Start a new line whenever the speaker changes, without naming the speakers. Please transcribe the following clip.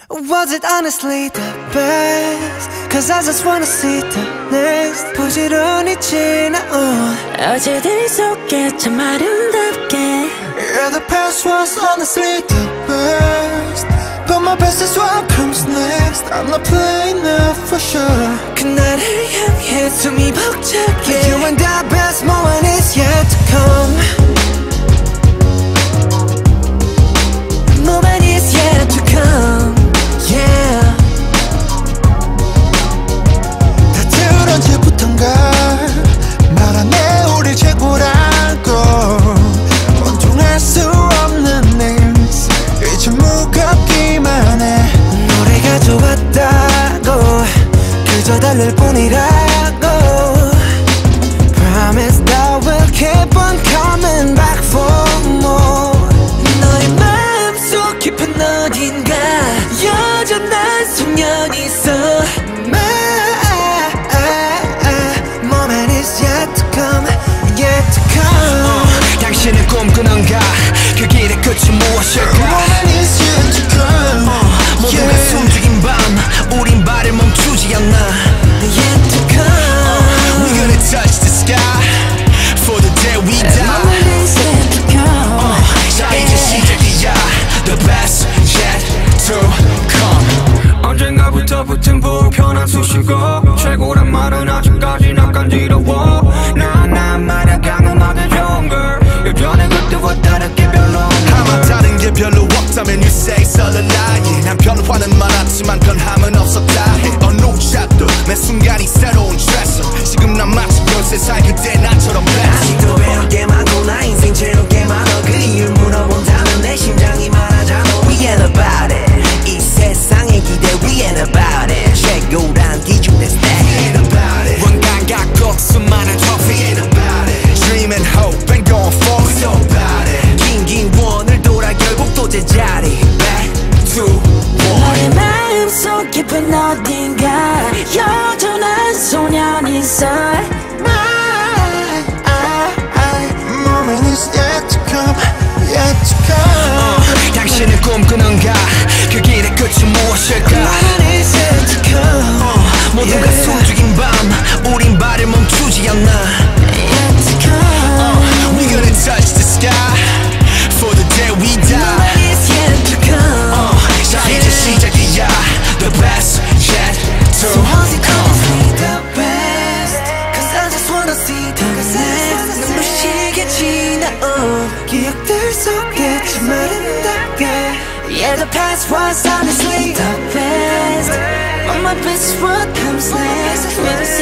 Was it honestly the best? Cause I just wanna see the next. 부지런히 지나온
어제들 속에 참 아름답게.
Yeah, the past was honestly the best, but my best is what comes next. I'm not playing now for sure. 그날을 향해 숨이 벅차게. You and the best moment is yet to come. Moment is yet to come. Yeah. 다들 언제부턴가 말하네 우리 최고라고. 온종할 수 없는 names 이제 무겁기만 해. 노래가 좋았다고 그저 달랠 뿐이라고. Promise that we'll keep on coming back for more. 너의 마음속 깊은 어딘가 여전한 소년이 있어. My moment is yet to come, yet to come.
당신은 꿈꾸는가 그 길의 끝이 무엇일까.
Moment is yet to come.
모두가 숨죽인 밤 우린 발을 멈추지 않나.
Yet to come.
We're gonna touch the sky for the day we die.
Moment is yet to come.
자 이제 시작이야. The best yet to come.
언젠가부터 붙은 불편한 수식어. 최고란 말은 아직까지 난 간지러워. 난 말야간 음악의 좋은 걸. 예전에 그때와 다르게 별로
아마 다른 게 별로 없다면 you say it's all a lie. 난 변화는 많았지만 변함은 없었다 해. 어느 샷도 매 순간이 새로운 트레서. 지금 난 마치 13살 그때 나처럼 blessed.
아직도 배울 게 많고 나 인생 채울 게 많아. 그 이유를 물어본다면 내 심장이 말하잖아. We ain't about it. 이 세상의 기대 We ain't about it. 최고란 기준의 stat. We ain't about it.
원감각 꼭 수많은 trophy. We ain't about it. Dream and hope and going for it.
So about it. 긴긴 원을 돌아 결국 또 제자리. Back to one.
너의 마음속 깊은 어딘가 여전한 소년이 있어.
Moment is yet to come, yet to come.
당신은 꿈꾸는가 그 길의 끝이 무엇일까.
Moment is yet to come.
모두가 숨죽인 밤 우린 발을 멈추지 않나.
Yet to come.
We're gonna touch the sky for the day we die.
Moment is yet to come.
자 이제 시작이야. The best yet to
So how's it
come.
honestly the best? Cause I just wanna see the next. 눈부시게 지나온 기억들 속에 참 아름답게. Yeah, the past was honestly the best, but my best is what comes next.